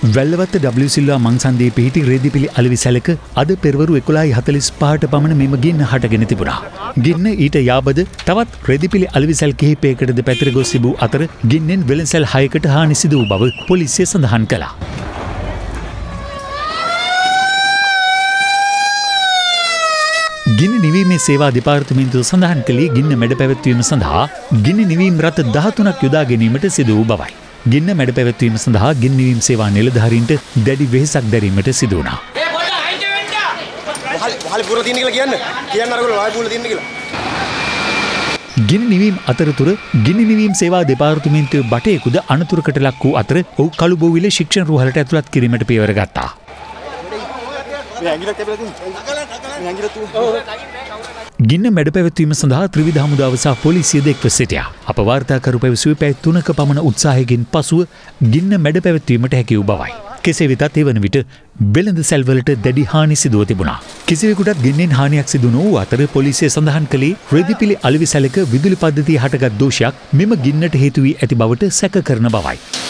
Wellawatte W Silva මංසන්දී පිහිටි රේදිපිලි අලවිසැලක අද පෙරවරු 11:45 පමණ මෙම ගින්න හටගෙන තිබුණා. ගින්න ඊට යාබද තවත් රේදිපිලි අලවිසැල් කිහිපයකටද පැතිර ගොස් තිබූ අතර ගින්නෙන් වෙළඳසැල් 6කට හානි සිදු වූ බව පොලිසිය සඳහන් කළා. ගිනි නිවීමේ සේවා දෙපාර්තමේන්තුව සඳහන් කළේ ගින්න මැඩ පැවැත්වීම සඳහා ගිනි නිවීම් රථ 13ක් යොදා ගැනීමට සිදු වූ බවයි. ගින්න මැඩ පැවැත්වීම සඳහා ගිනි නිවීම සේවා නිලධාරීන්ට දැඩි වෙහෙසක් දැරීමට සිදු වුණා. ගිනි නිවීම අතරතුර ගිනි නිවීම සේවා දෙපාර්තමේන්තුවේ බටයෙකුද අනතුරකට ලක් වූ අතර ඔහු කළුබෝවිල ශික්ෂණ රුහලට ඇතුළත් කිරීමට පියවර ගත්තා. ගින්න මැඩ පැවැත්වීම සඳහා ත්‍රිවිධ හමුදාව සහ පොලිසිය එක්ව සිටියා. අප වාර්තාකරු පැවසුවේ පැය 3ක පමණ උත්සාහයකින් පසුව ගින්න මැඩ පැවැත්වීමට හැකි වූ බවයි. කෙසේ වෙතත් එවන විට වෙළඳ සැල්වලට දැඩි හානි සිදුව තිබුණා. කිසිවෙකුටත් ගින්නෙන් හානියක් සිදු නොවූ අතර පොලිසිය සඳහන් කළේ රෙදිපිලි අලවිසැලක විදුලි පද්ධතිය හටගත් දෝෂයක් මෙම ගින්නට හේතු වී ඇති බවට සැක කරන බවයි.